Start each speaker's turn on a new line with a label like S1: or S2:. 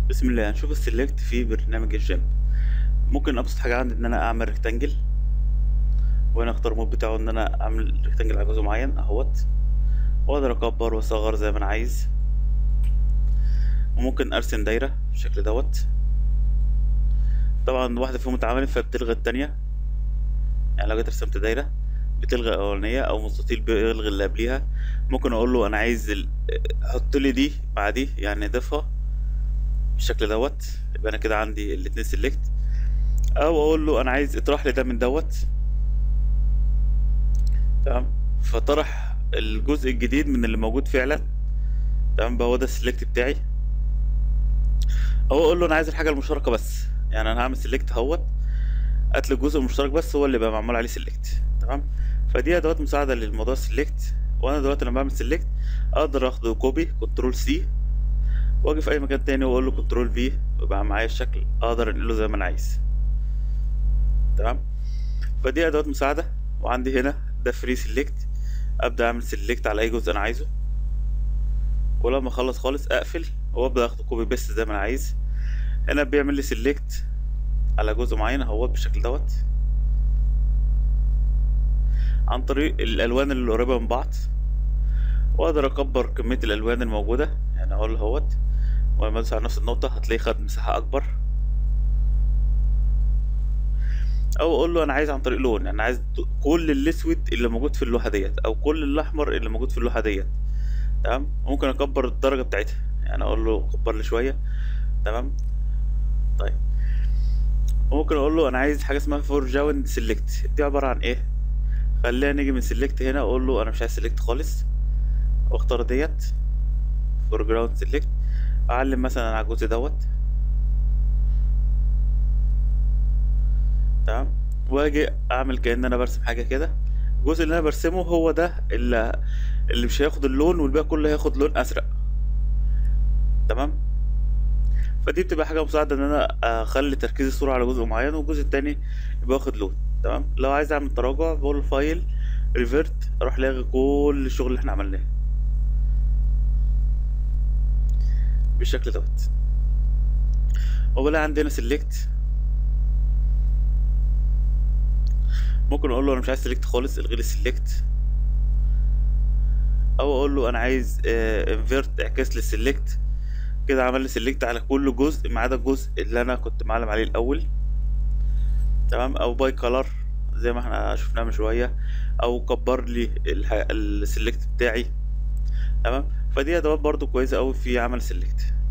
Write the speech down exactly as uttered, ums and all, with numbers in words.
S1: بسم الله. هنشوف السلكت في برنامج الجيم. ممكن ابسط حاجه عندي ان انا اعمل ريكتانجل، وانا اختار المود بتاعه ان انا اعمل ريكتانجل على جزء معين اهوت، واقدر اكبر واصغر زي ما انا عايز. وممكن ارسم دايره بالشكل دوت. طبعا واحده فيهم اتعملت فبتلغي التانية، يعني لو جيت رسمت دايره بتلغي الاولانيه، او مستطيل بيلغي اللي قبليها. ممكن اقول له انا عايز ال... حط لي دي مع دي، يعني ضيفها بالشكل دوت. يبقى انا كده عندي الاتنين سلكت. او اقول له انا عايز اطرح لي ده من دوت. تمام. فطرح الجزء الجديد من اللي موجود فعلا. تمام بقى، هو ده السلكت بتاعي. او اقول له انا عايز الحاجه المشتركه بس، يعني انا هعمل سلكت اهوت، هات لي الجزء المشترك بس هو اللي بقى معمول عليه سلكت. تمام. فدي ادوات مساعده للموضوع السلكت. وانا دلوقتي لما بعمل سلكت اقدر اخده كوبي كنترول سي، واجي في اي مكان تاني واقول له كنترول في، ويبقى معايا الشكل اقدر انقله زي ما انا عايز. تمام. فدي ادوات مساعده. وعندي هنا ده فري سلكت، ابدا اعمل سلكت على اي جزء انا عايزه، ولما اخلص خالص اقفل وابدا اخد كوبي بيست زي ما انا عايز. هنا بيعمل لي سيلكت على جزء معين اهو بالشكل دوت، عن طريق الالوان اللي قريبه من بعض. واقدر اكبر كميه الالوان الموجوده، يعني اقول اهوت، ولما ادوس على نفس النقطه هتلاقيه خد مساحه اكبر. او اقول له انا عايز عن طريق لون، يعني عايز كل الاسود اللي موجود في اللوحه ديت، او كل الاحمر اللي موجود في اللوحه ديت. تمام. ممكن اكبر الدرجه بتاعتها، يعني اقول له كبر لي شويه. تمام. طيب. وممكن اقول له انا عايز حاجه اسمها فور جراوند سيلكت. دي عباره عن ايه؟ خلينا نيجي من سيلكت هنا، اقول له انا مش عايز سيلكت خالص، واختار ديت فور جراوند سيلكت. اعلم مثلا على الجزء دوت. تمام. واجي اعمل كأن انا برسم حاجه كده. الجزء اللي انا برسمه هو ده اللي, اللي مش هياخد اللون، والباقي كله هياخد لون ازرق. تمام. فدي بتبقى حاجه مساعده ان انا اخلي تركيز الصوره على جزء معين، والجزء التاني يبقى واخد لون. تمام. لو عايز اعمل تراجع بقول فايل ريفيرت، اروح لاغي كل الشغل اللي احنا عملناه بالشكل دوت. وبلاقي عندنا سيلكت. ممكن اقول له انا مش عايز سيلكت خالص، الغي لي السيلكت. او اقول له انا عايز انفيرت، اعكس لي السيلكت. كده عمل لي سيلكت على كل جزء ما عدا الجزء اللي انا كنت معلم عليه الاول. تمام. او باي كلر زي ما احنا شفناه من شويه، او كبر لي السيلكت بتاعي. تمام. فدي ادوات برضو كويسه قوي في عمل سيلكت.